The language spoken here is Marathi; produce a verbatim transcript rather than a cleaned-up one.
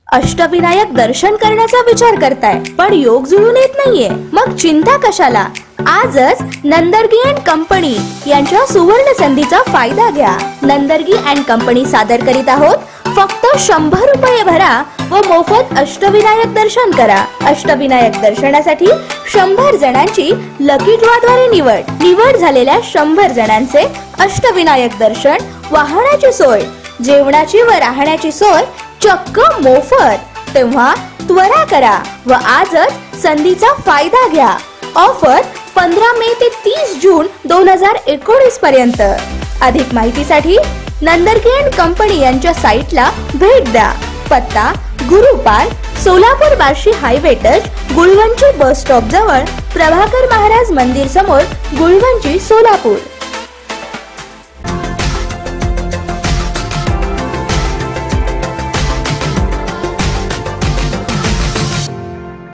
अष्टविनायक दर्शन करण्याचा विचार करताय पण योग जुळून येत नाहीये, मग चिंता कशाला? आजच नंदर्गी अँड कंपनी यांच्या सुवर्ण संधीचा फायदा घ्या. नंदर्गी अँड कंपनी सादर करीत आहोत फक्त शंभर रुपये भरा व मोफत अष्टविनायक दर्शन करा. अष्टविनायक दर्शनासाठी शंभर जणांची लकी ड्रॉद्वारे निवड. निवड झालेल्या शंभर जणांचे अष्टविनायक दर्शन, वाहनाची सोय, जेवणाची व राहण्याची सोय चक्क मोफत. तेव्हा त्वरा करा व आजच संधीचा फायदा घ्या. ऑफर पंधरा मे ते तीस जून दोन हजार एकोणीस पर्यंत. अधिक माहितीसाठी नंदर्गी अँड कंपनी यांच्या साईटला भेट द्या. पत्ता Gurupal, Solapur Barshi highway touch, Gulwanchi bus stop जवळ, प्रभाकर महाराज मंदिर समोर, गुळवंची, सोलापूर.